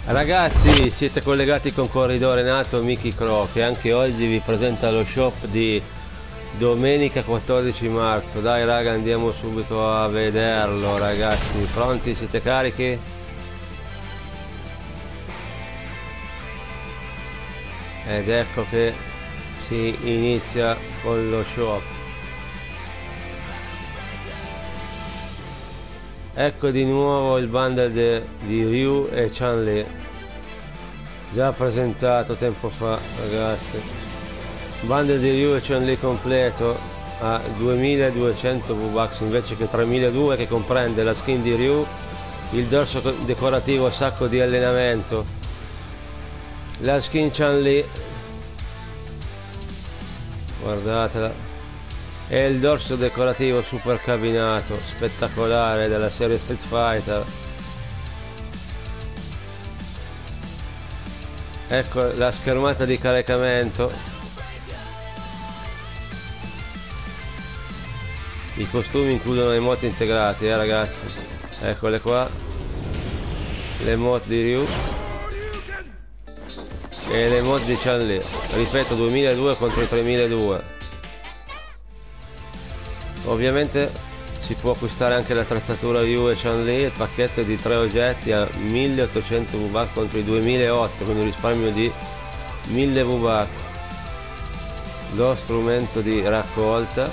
Ragazzi, siete collegati con Corridore Nato Mickey Crow, che anche oggi vi presenta lo shop di domenica 14 marzo. Dai raga, andiamo subito a vederlo. Ragazzi, pronti? Siete carichi? Ed ecco che si inizia con lo shop. Ecco di nuovo il bundle di Ryu e Chun-Li, già presentato tempo fa, ragazzi. Bundle di Ryu e Chun-Li completo a 2200 V-Bucks invece che 3200, che comprende la skin di Ryu, il dorso decorativo sacco di allenamento, la skin Chun-Li, guardatela, e il dorso decorativo super cabinato spettacolare della serie Street Fighter. Ecco la schermata di caricamento, i costumi includono le emote integrati, ragazzi, eccole qua, le emote di Ryu e le emote di Chun-Li, ripeto 2002 contro 3002. Ovviamente si può acquistare anche l'attrezzatura Ryu e Chun-Li, il pacchetto di 3 oggetti a 1800 V-Bucks contro i 2008, quindi un risparmio di 1000 V-Bucks. Lo strumento di raccolta,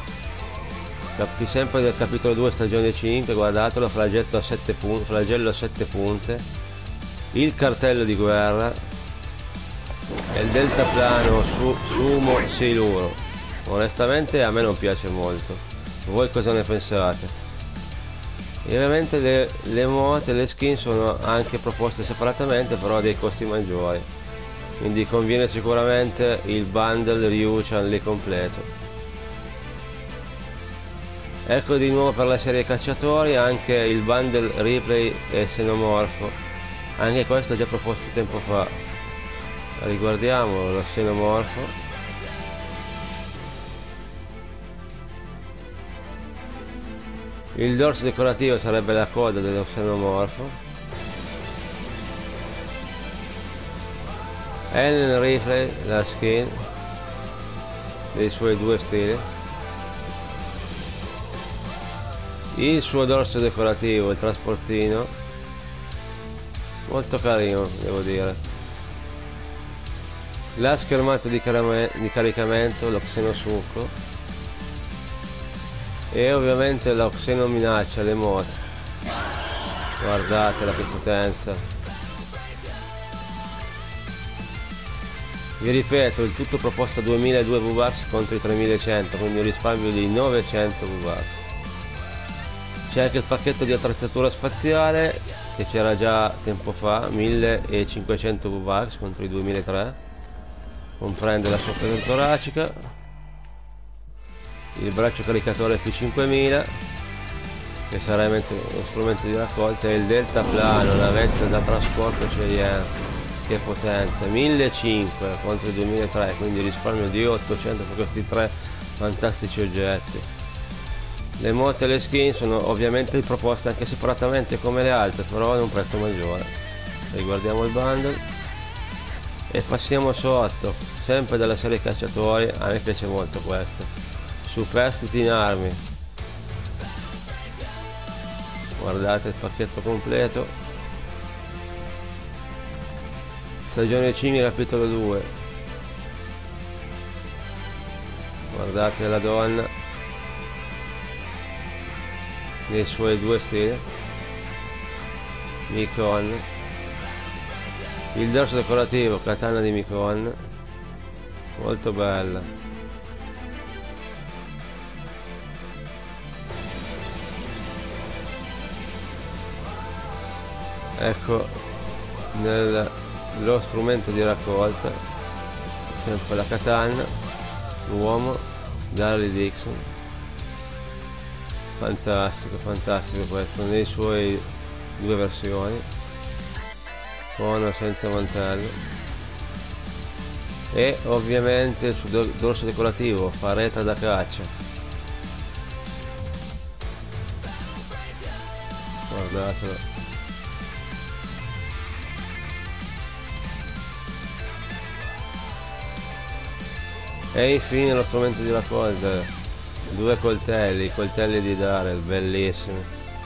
sempre del capitolo 2 stagione 5, guardatelo, flagello a 7 punte, il cartello di guerra e il deltaplano Sumo Siluro. Onestamente a me non piace molto, voi cosa ne pensate? E ovviamente le emote e le skin sono anche proposte separatamente, però a dei costi maggiori, quindi conviene sicuramente il bundle Ryu Chun-Li completo. Ecco di nuovo per la serie cacciatori anche il bundle Replay e Xenomorfo, anche questo già proposto tempo fa. Riguardiamo lo Xenomorfo. Il dorso decorativo sarebbe la coda dello Xenomorfo. Alien Ripley, la skin dei suoi due stili. Il suo dorso decorativo, il trasportino, molto carino devo dire. La schermata di caricamento, lo Xenosuko. E ovviamente la Xenominaccia, le emote, guardatela che potenza. Vi ripeto, il tutto proposto a 2002 V-Bucks contro i 3100, quindi un risparmio di 900 V-Bucks. C'è anche il pacchetto di attrezzatura spaziale che c'era già tempo fa, 1500 V-Bucks contro i 2003, comprende la sopra toracica, il braccio caricatore P5000 che sarebbe uno strumento di raccolta, e il deltaplano, navetta da trasporto Cheyenne, che potenza, 1500 contro i 2003, quindi risparmio di 800 per questi tre fantastici oggetti. Le emote e le skin sono ovviamente proposte anche separatamente come le altre, però ad un prezzo maggiore. Riguardiamo il bundle e passiamo sotto, sempre dalla serie cacciatori. A me piace molto questo, Superstiti in armi, guardate il pacchetto completo, stagione 5 capitolo 2, guardate la donna nei suoi due stili, Mikon, il dorso decorativo katana di Mikon, molto bella. Ecco lo strumento di raccolta, sempre la katana, l'uomo, Harley Dixon, fantastico, fantastico questo, nei suoi due versioni, con o senza mantello, e ovviamente il suo dorso decorativo, fareta da caccia, guardatelo, E infine lo strumento di raccolta, due coltelli, i coltelli di Darel, bellissimi.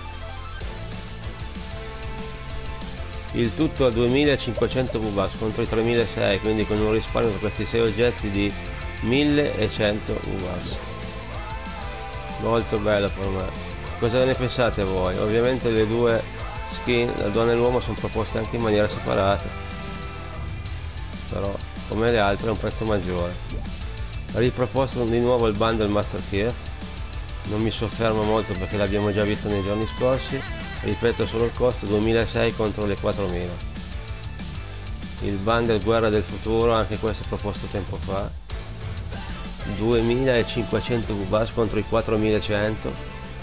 Il tutto a 2500 V-Bucks contro i 3600, quindi con un risparmio per questi 6 oggetti di 1100 V-Bucks. Molto bello per me. Cosa ne pensate voi? Ovviamente le due skin, la donna e l'uomo, sono proposte anche in maniera separata, però come le altre a un prezzo maggiore. Riproposto di nuovo il bundle Master Chief, non mi soffermo molto perché l'abbiamo già visto nei giorni scorsi. Ripeto solo il costo, 2600 contro le 4000. Il bundle Guerra del Futuro, anche questo proposto tempo fa, 2500 V-Bucks contro i 4100.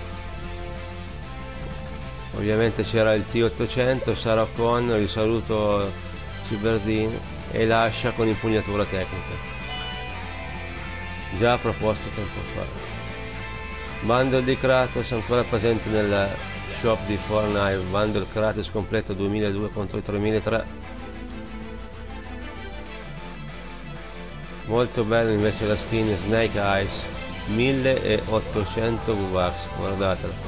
Ovviamente c'era il T800, Sarah Connor, il saluto Ciberdin e l'ascia con impugnatura tecnica, già proposto tempo fa. Bundle di Kratos ancora presente nel shop di Fortnite, bundle Kratos completo 2002 contro i 3003. Molto bello invece la skin Snake Eyes, 1800 V-Bucks, guardatela.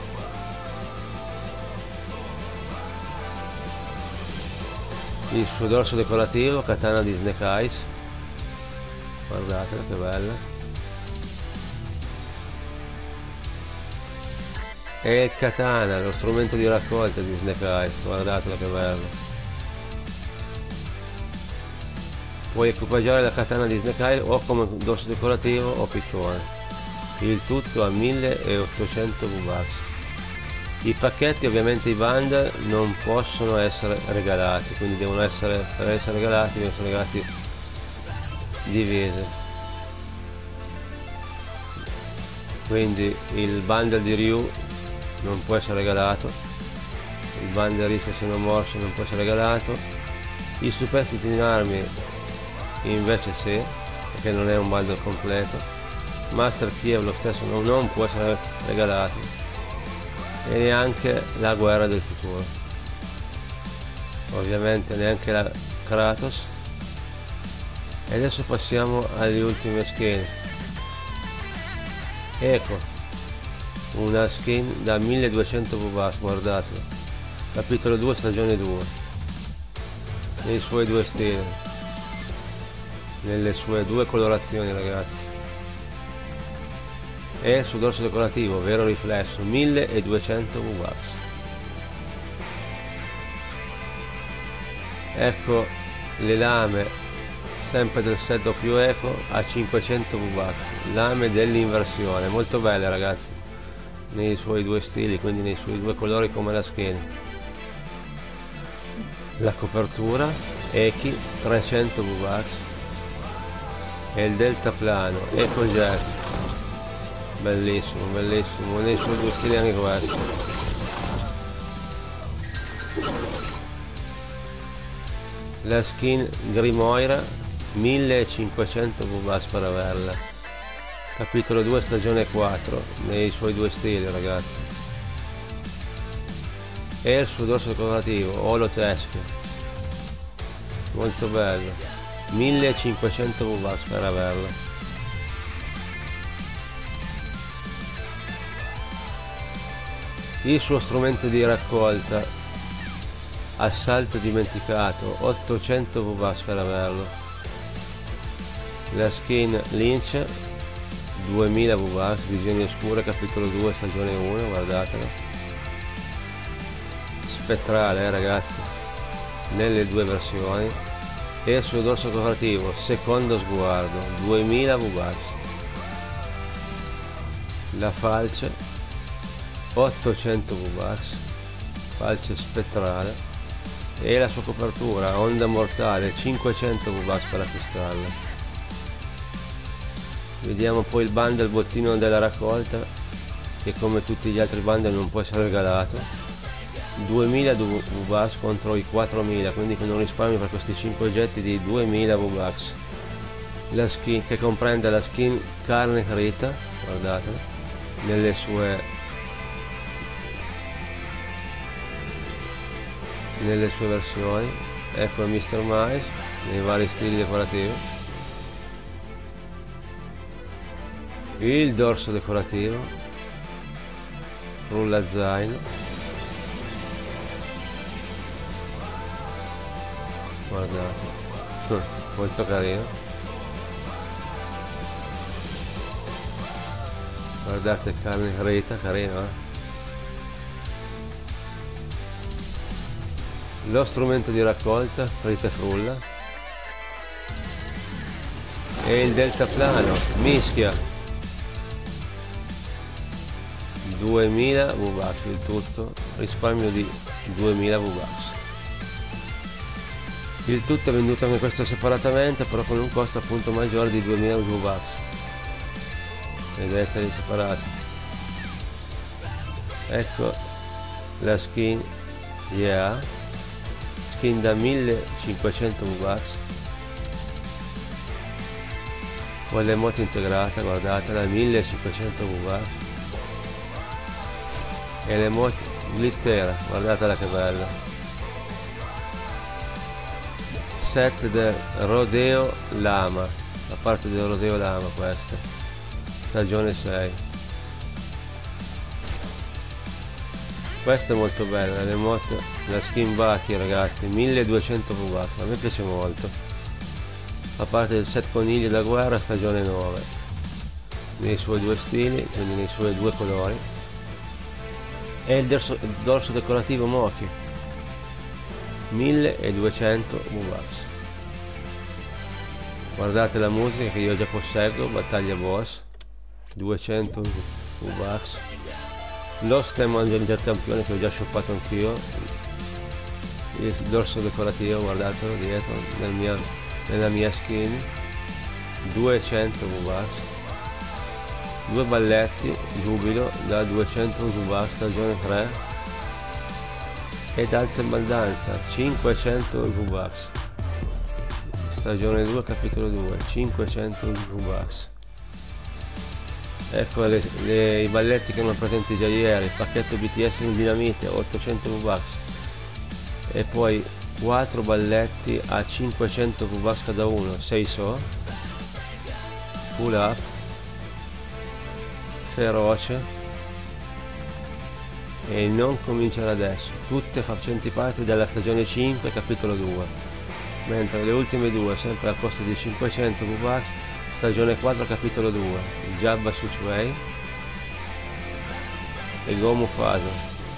Il suo dorso decorativo, katana di Snake Eyes, guardatela che bella. E il katana, lo strumento di raccolta di Snake Eyes, guardatela che bello. Puoi equipaggiare la katana di Snake Eyes o come dorso decorativo o piccone. Il tutto a 1800 V-Bucks. I pacchetti, ovviamente i bundle, non possono essere regalati, quindi devono essere, per essere regalati, devono essere regalati divise. Quindi il bundle di Ryu non può essere regalato, il bundle Riccia Xenomorph non può essere regalato, i superstiti in armi invece sì, perché non è un bundle completo. Master Chief lo stesso non può essere regalato, e neanche la Guerra del Futuro, ovviamente neanche la Kratos. E adesso passiamo alle ultime skin. Ecco una skin da 1200 V-Bucks, guardatelo, capitolo 2 stagione 2, nei suoi due stili, nelle sue due colorazioni, ragazzi. E sul dorso decorativo vero riflesso, 1200 V-Bucks. Ecco le lame sempre del set più eco a 500 V-Bucks, lame dell'inversione, molto belle ragazzi, nei suoi due stili, quindi nei suoi due colori come la skin. La copertura Eki 300 V-Bucks e il deltaplano EcoJet, bellissimo, bellissimo, nei suoi due stili anche questo. La skin Grimoira 1500 V-Bucks per averla, capitolo 2 stagione 4, nei suoi due stili ragazzi. E il suo dorso decorativo Holoteschio, molto bello, 1500 V-Bucks per averla. Il suo strumento di raccolta assalto dimenticato, 800 V-Bucks per averlo. La skin Lynch 2000 V-Bucks, visioni oscure, capitolo 2 stagione 1, guardatela, spettrale ragazzi, nelle due versioni. E il suo dorso decorativo secondo sguardo, 2000 V-Bucks. La falce 800 V-Bucks, falce spettrale. E la sua copertura onda mortale 500 V-Bucks per acquistarla. Vediamo poi il bundle bottino della raccolta, che come tutti gli altri bundle non può essere regalato, 2000 V-Bucks contro i 4000, quindi con un risparmio per questi 5 oggetti di 2000 V-Bucks. La skin, che comprende la skin Carne Rita, guardatela, nelle sue versioni. Ecco il Mr. Mice nei vari stili decorativi. il dorso decorativo, frulla zaino, guardate, molto carino, guardate, carne reta, carino, lo strumento di raccolta, rete frulla, e il deltaplano, mischia, 2000 V-Bucks, il tutto, risparmio di 2000 V-Bucks. Il tutto è venduto anche questo separatamente, però con un costo appunto maggiore di 2000 V-Bucks. Vedete separati. Ecco la skin, skin da 1500 V-Bucks, con le emote integrate, guardate, da 1500 V-Bucks, e le emote glittera, guardatela che bella. Set del Rodeo Lama, la parte del Rodeo Lama, questa stagione 6. Questa è molto bella, le emote, la skin Baki, ragazzi, 1200 V-Bucks, a me piace molto. Fa parte del set coniglio da guerra stagione 9, nei suoi due stili, quindi nei suoi due colori, e il dorso decorativo Mochi, 1200 V-Bucks. Guardate la musica che io già posseggo, battaglia boss, 200 V-Bucks. Lo stemma del campione che ho già shoppato anch'io, il dorso decorativo, guardatelo dietro nella mia skin, 200 V-Bucks. Due balletti giubilo da 200 V-Bucks stagione 3, ed alza in baldanza 500 V-Bucks stagione 2 capitolo 2, 500 V-Bucks. Ecco i balletti che erano presenti già ieri, il pacchetto BTS in dinamite 800 V-Bucks, e poi 4 balletti a 500 V-Bucks cada uno, 6 pull up, feroce e non cominciare adesso, tutte facenti parte della stagione 5 capitolo 2, mentre le ultime due sempre a costo di 500 V-Bucks stagione 4 capitolo 2, Jabba Switchway e Gomu Faso.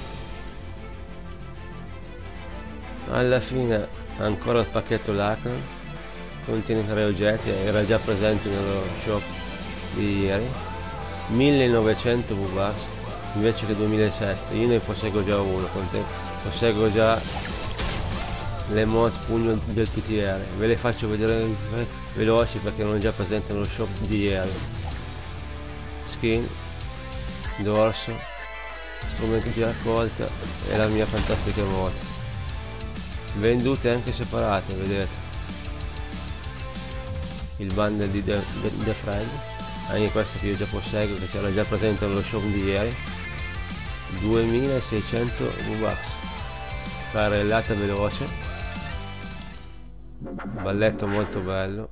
Alla fine ancora il pacchetto Lacron, contiene 3 oggetti, era già presente nello shop di ieri, 1900 V-Bucks invece che 2007. Io ne posseggo già uno, posseggo già le mod pugno del PTR, ve le faccio vedere veloci perché non è già presente nello shop di ieri. Skin, dorso, strumenti di raccolta e la mia fantastica mod, vendute anche separate, vedete il bundle di The Friend, anche questo che io già posseggo, che c'era già presente nello shop di ieri, 2600 V-Bucks, carrellata veloce, balletto molto bello,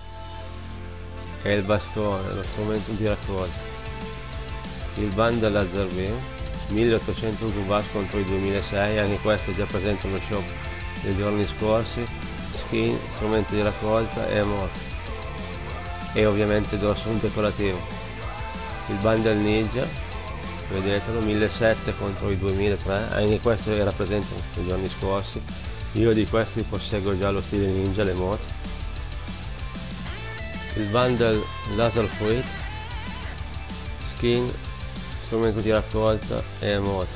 e il bastone, lo strumento di raccolta, il bundle laser beam, 1800 V-Bucks contro i 2006, anche questo è già presente nello shop dei giorni scorsi, skin, strumenti di raccolta e emote, e ovviamente dorso decorativo, il bundle ninja, vedetelo, 1700 contro i 2003, anche questo era presente nei giorni scorsi. Io di questi posseggo già lo stile ninja, le emote, il bundle laser fruit, skin, strumento di raccolta e emote,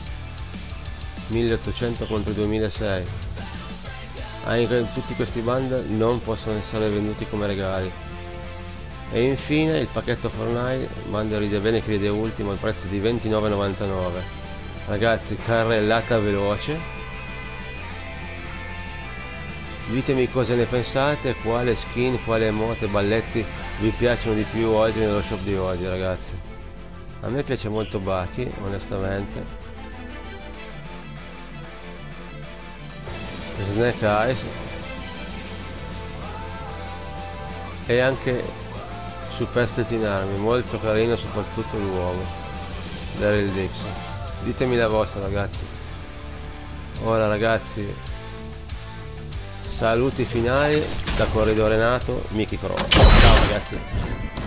1800 contro i 2006. Anche tutti questi bundle non possono essere venduti come regali. E infine il pacchetto Fortnite, bundle ride bene che ride ultimo al prezzo di 29,99. Ragazzi, carrellata veloce, ditemi cosa ne pensate, quale skin, quale emote, balletti vi piacciono di più oggi nello shop di oggi, ragazzi. A me piace molto Baki, onestamente. Snake Eyes, e anche su Pestet in armi, molto carino, soprattutto l'uomo Daryl Dixon. Ditemi la vostra, ragazzi. Ora, ragazzi, saluti finali da Corridore Nato, Mickey Cross. Ciao ragazzi.